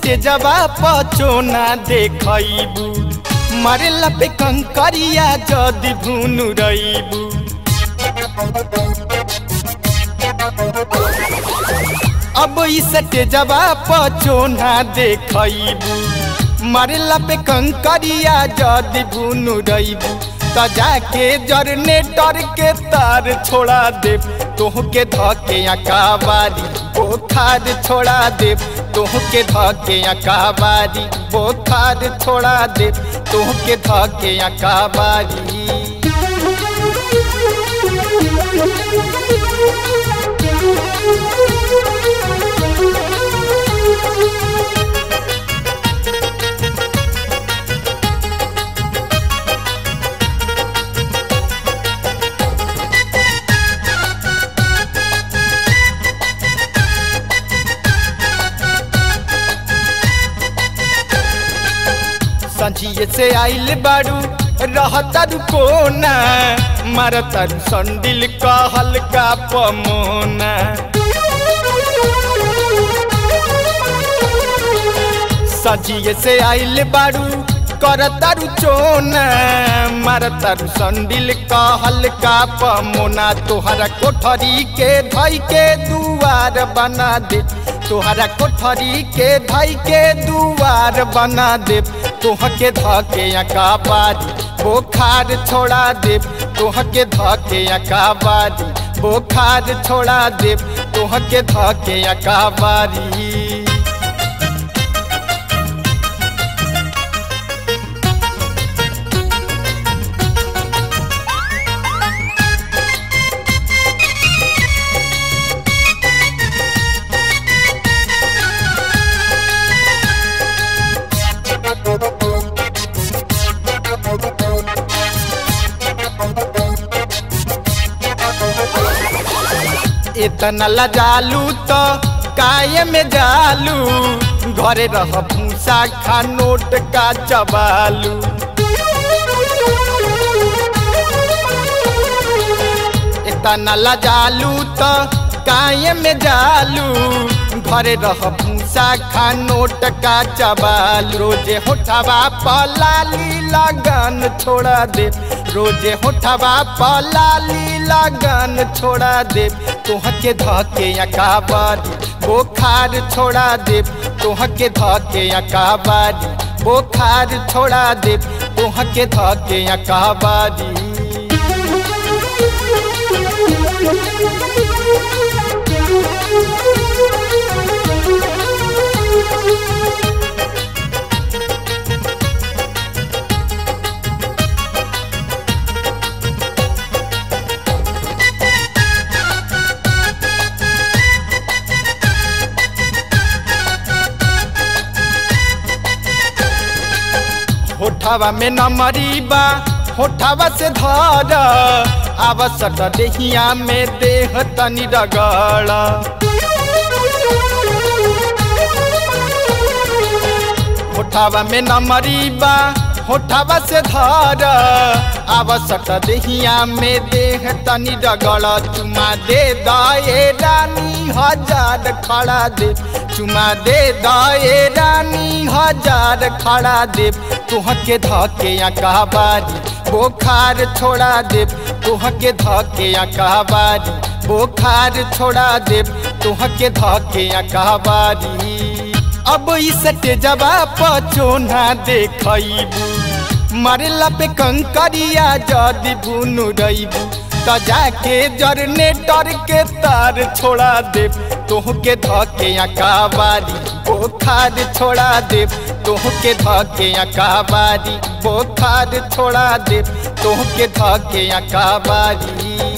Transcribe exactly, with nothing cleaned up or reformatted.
तेजवा पचोना देखबू मरला पे कंकरिया जदि भूनु रईबू। अब इस तेजवा पचोना देखबू मरला पे कंकरिया जदि भूनु रईबू। त जाके जनरेटर के तार छोड़ा दे तोहके धके अकाबारी बोखार छोड़ा दे तोहके धके अकाबारी बोखार छोड़ा दे तोहके धके अकाबारी। संझिए से आइल बारू रहतारू कोना मारतारू संडिल का हल्का पमोना। संझिए से आइल बारू करतारू चोना मारतारू संडिल का हल्का पमोना। तोहरा कोठरी के धई के दुआर बना दे तोहरा कोठरी के धई के दुआर बना दे तोहके धके अकाबारी बोखार छोड़ा दे तोहके धके अकाबारी बोखार छोड़ा दे तोहके धके अकाबारी। इतना लजालू तो काय में जालू घरे रह भूसा खा नोट का चबालू। इतना लजालू तो काय में जालू घरे रह भूसा खा नोट का चबालू। रोजे होठवा पलाली लगन छोड़ा दे रोजे होठवा पलाली लगन छोड़ा दे तोहके धके अकाबारी बोखार छोड़ा दे तोहके धके अकाबारी बोखार छोड़ा दे तोहके धके अकाबारी। होठवा में नमरी बा होठवा से धर आवश्यक देहिया में देह तनी रगड़। होठवा में नमरी बा होठवा से धर आवश्यक देहिया में देह तनी रगड़। चुमा दे दाए रानी हजार खड़ा दे चुमा दे दाए रानी हजार खड़ा दे तोहके धके अकाबारी बोखार छोड़ा दे तोहके धके अकाबारी बोखार छोड़ा दे तोहके धके अकाबारी। अब इस तेजवा पचोना देखबू मरला पे कंकरिया जदि भूनु रईबू। त जाके जनरेटर के तार छोड़ा दे तोहके धके अकाबारी बोखार छोड़ा दे तोहके धके अकाबारी बोखार छोड़ा दे तोहके धके अकाबारी।